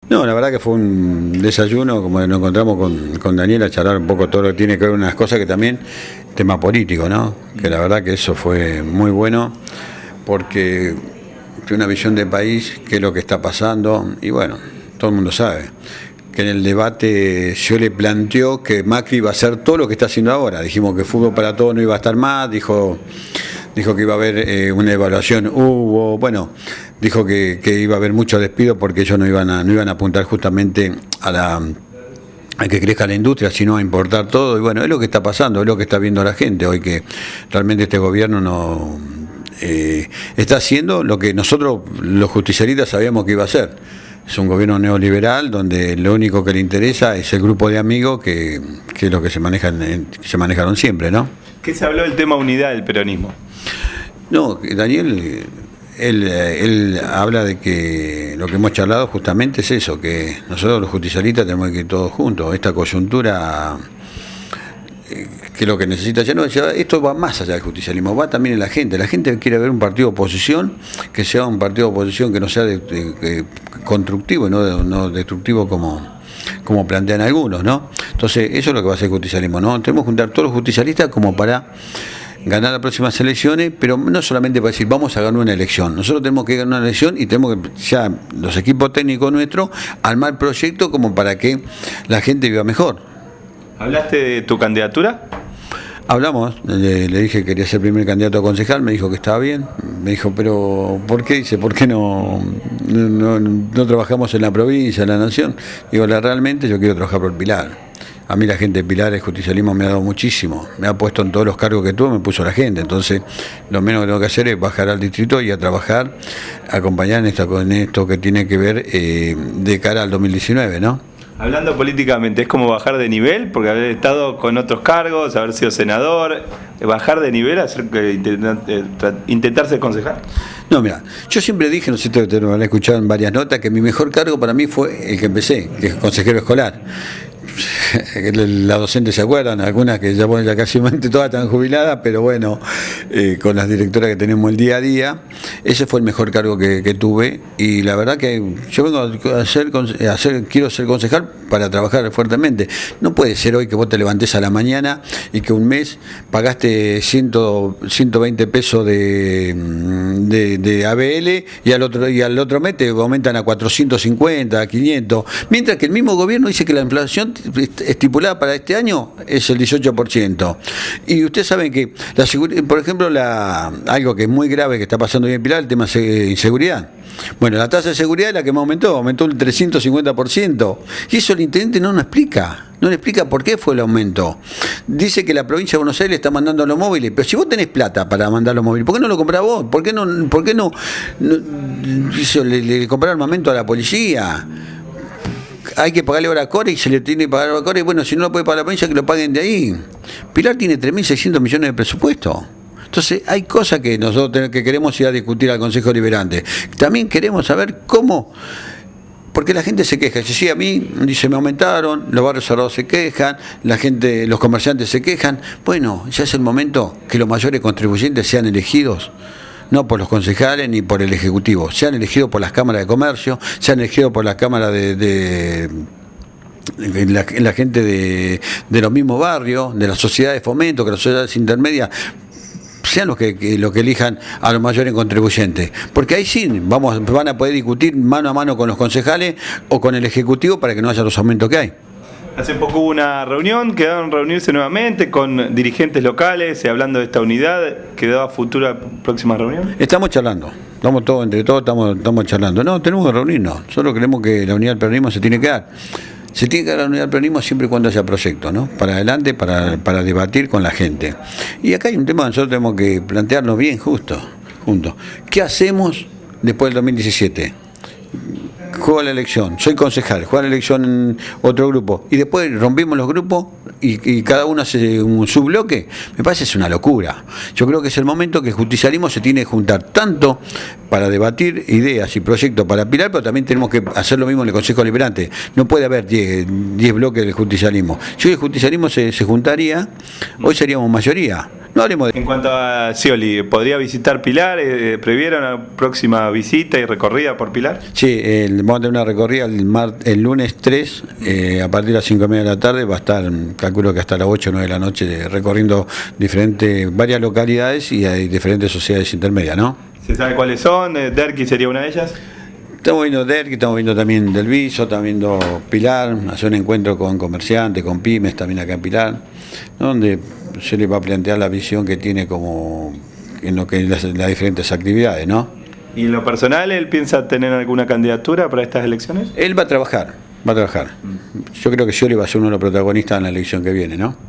No, la verdad que fue un desayuno, como nos encontramos con Daniel a charlar un poco todo lo que tiene que ver unas cosas que también, tema político, ¿no? Que la verdad que eso fue muy bueno, porque tiene una visión de país, qué es lo que está pasando, y bueno, todo el mundo sabe que en el debate yo le planteó que Macri iba a hacer todo lo que está haciendo ahora. Dijimos que fútbol para todos no iba a estar más, dijo que iba a haber una evaluación, dijo que iba a haber mucho despido porque ellos no iban a apuntar justamente a que crezca la industria, sino a importar todo. Y bueno, es lo que está pasando, es lo que está viendo la gente hoy, que realmente este gobierno no está haciendo lo que nosotros los justicialistas sabíamos que iba a hacer. Es un gobierno neoliberal donde lo único que le interesa es el grupo de amigos que es lo que se manejaron siempre, ¿no? ¿Qué se habló del tema unidad del peronismo? No, Daniel, él habla de que lo que hemos charlado justamente es eso, que nosotros los justicialistas tenemos que ir todos juntos. Esta coyuntura, que lo que necesita ya no, esto va más allá del justicialismo, va también en la gente. La gente quiere ver un partido de oposición, que sea un partido de oposición que no sea constructivo y no destructivo como plantean algunos, ¿no? Entonces, eso es lo que va a hacer el justicialismo, ¿no? Tenemos que juntar todos los justicialistas como para ganar las próximas elecciones, pero no solamente para decir vamos a ganar una elección. Nosotros tenemos que ganar una elección y tenemos que, ya los equipos técnicos nuestros, armar proyectos como para que la gente viva mejor. ¿Hablaste de tu candidatura? Hablamos, le dije que quería ser primer candidato a concejal, me dijo que estaba bien, me dijo, pero ¿por qué? Dice, ¿por qué no trabajamos en la provincia, en la nación? Digo, realmente yo quiero trabajar por Pilar. A mí la gente de Pilar, el justicialismo me ha dado muchísimo, me ha puesto en todos los cargos que tuve, me puso la gente, entonces lo menos que tengo que hacer es bajar al distrito y a trabajar, acompañar en esto que tiene que ver de cara al 2019, ¿no? Hablando políticamente, ¿es como bajar de nivel? Porque haber estado con otros cargos, haber sido senador, bajar de nivel, intentar ser concejal. No, mira, yo siempre dije, no sé si te lo han escuchado en varias notas, que mi mejor cargo para mí fue el que empecé, que es consejero escolar. Las docentes se acuerdan, algunas que ya casi todas están jubiladas, pero bueno, con las directoras que tenemos el día a día, ese fue el mejor cargo que tuve, y la verdad que yo vengo quiero ser concejal para trabajar fuertemente. No puede ser hoy que vos te levantes a la mañana y que un mes pagaste 120 pesos de ABL y al otro mes te aumentan a 450, a 500, mientras que el mismo gobierno dice que la inflación estipulada para este año es el 18%. Y ustedes saben que, por ejemplo, algo que es muy grave que está pasando hoy en Pilar, el tema de inseguridad. Bueno, la tasa de seguridad es la que más aumentó el 350%. Y eso el intendente no nos explica. No le explica por qué fue el aumento. Dice que la provincia de Buenos Aires le está mandando los móviles, pero si vos tenés plata para mandar los móviles, ¿por qué no lo comprás vos? ¿Por qué no le comprás armamento a la policía? Hay que pagarle ahora a Core y se le tiene que pagar a Core. Bueno, si no lo puede pagar la provincia, que lo paguen de ahí. Pilar tiene 3.600 millones de presupuesto. Entonces, hay cosas que nosotros que queremos ir a discutir al Consejo Deliberante. También queremos saber cómo. Porque la gente se queja. Si a mí, dice, me aumentaron, los barrios cerrados se quejan, la gente, los comerciantes se quejan. Bueno, ya es el momento que los mayores contribuyentes sean elegidos, no por los concejales ni por el Ejecutivo, sean elegidos por las cámaras de comercio, sean elegidos por las cámaras de la gente de los mismos barrios, de las sociedades de fomento, que las sociedades intermedias sean los que elijan a los mayores contribuyentes, porque ahí sí van a poder discutir mano a mano con los concejales o con el Ejecutivo para que no haya los aumentos que hay. Hace poco hubo una reunión, quedaron reunirse nuevamente con dirigentes locales, hablando de esta unidad. ¿Quedó a futura próxima reunión? Estamos charlando, entre todos estamos charlando. No, tenemos que reunirnos, solo creemos que la unidad del peronismo se tiene que dar. Se tiene que dar la unidad del peronismo siempre y cuando haya proyectos, ¿no? Para adelante, para debatir con la gente. Y acá hay un tema que nosotros tenemos que plantearnos bien juntos. ¿Qué hacemos después del 2017? Juego la elección, soy concejal, juego la elección en otro grupo y después rompimos los grupos y cada uno hace un subbloque. Me parece que es una locura. Yo creo que es el momento que el justicialismo se tiene que juntar tanto para debatir ideas y proyectos para Pilar, pero también tenemos que hacer lo mismo en el Consejo Deliberante. No puede haber 10 bloques del justicialismo. Si hoy el justicialismo se juntaría, hoy seríamos mayoría. No hablemos de... En cuanto a Scioli, ¿podría visitar Pilar? ¿Previeron una próxima visita y recorrida por Pilar? Sí, vamos a tener una recorrida el lunes 3, a partir de las 5:30 de la tarde, va a estar, calculo que hasta las 8 o 9 de la noche, recorriendo varias localidades y hay diferentes sociedades intermedias, ¿no? ¿Se sabe cuáles son? ¿Derqui sería una de ellas? Estamos viendo Derqui, estamos viendo también Del Viso, estamos viendo Pilar, hacer un encuentro con comerciantes, con pymes también acá en Pilar, donde se le va a plantear la visión que tiene como en lo que es las diferentes actividades, ¿no? ¿Y en lo personal él piensa tener alguna candidatura para estas elecciones? Él va a trabajar, va a trabajar. Yo creo que Scioli va a ser uno de los protagonistas en la elección que viene, ¿no?